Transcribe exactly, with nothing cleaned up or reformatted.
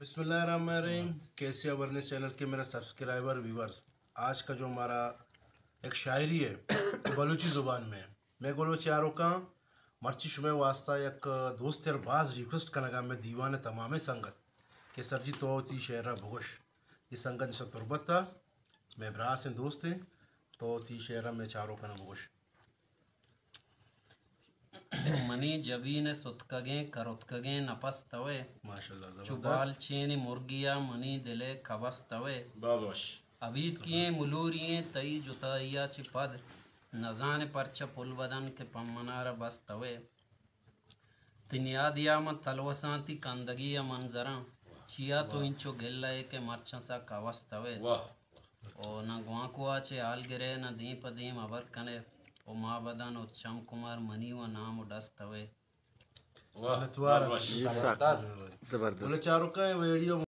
बिस्मिल्लाहिर्रहमानिर्रहीम। कैसे awareness channel के मेरे सब्सक्राइबर व्यूवर्स, आज का जो हमारा एक शायरी है बलूची ज़ुबान में है। मैं बोलो चारों का मर्ची शुमे वास्ता एक दोस्त यार बाज रिक्वेस्ट करना मैं दीवान तमाम संगत के सर जी तो ती शेरा भुगश ये संगत निशा तुरबत था मैं भरा से दोस्त हैं तो ती शेरा में चारों का भुगश मनी जबीन सुतकगे करुतकगे नपस तवे माशाल्लाह चुबाल ज़बरदस्त। चेन मुर्गिया मनी दिले कबस तवे बादोश अबीद किए मुलूरिये तई जुताइया चिपद नजान परच पुल बदन के पमनार बस तवे तिनियादिया म तलवसाती कंदगी या मंजरा चिया तो इंचो गिल्ला के मर्चा सा कवस तवे वाह ओ न ग्वाकुआ चे आल गिरे न दीप दीम अबर कने ओ माँ बदन उच्चम कुमार मनी व नाम उडस तवे वाह नतवार बादोश ज़बरदस्त। बोले चारों का वीडियो